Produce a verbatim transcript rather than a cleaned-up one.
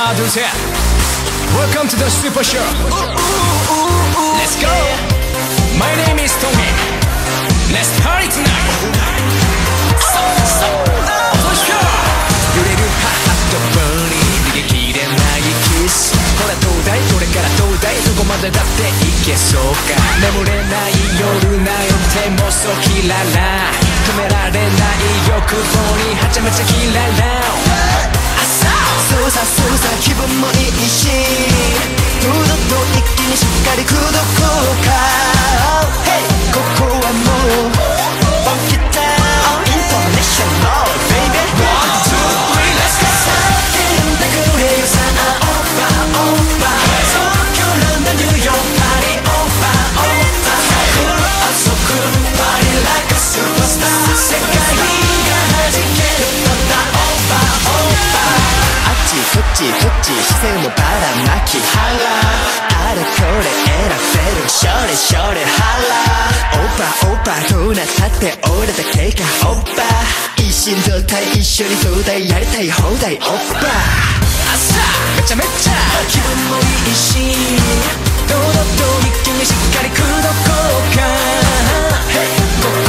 하나 둘 셋 Welcome to the super show. Let's go. My name is Tommy. Let's party tonight. So so for sure.揺れるハートバーニー逃げきれないキスほらどうだいこれからどうだいどこまでだっていけそうか眠れない夜なよ手もそうキララ止められない欲望にはちゃめちゃキララそうさそうさ気分もいいし堂々と一気にしっかり口説こうか Hey ここはもう本気だインターナショナル Baby One, two, three, let's go 叫んでくれよさあ Oppa Oppa 東京ランドニューヨークパリ Oppa Oppa 遊ぶ Party like a superstar 世界が弾けるのだ Oppa Oppaこっちこっち視線をばらまきハラあれこれ選べるショレショレハラオッパオッパどうなったって俺だけがオッパ一心同体一緒にどうだいやりたい放題オッパ朝めちゃめちゃ気分もいいし堂々と一気にしっかり口説こうかここ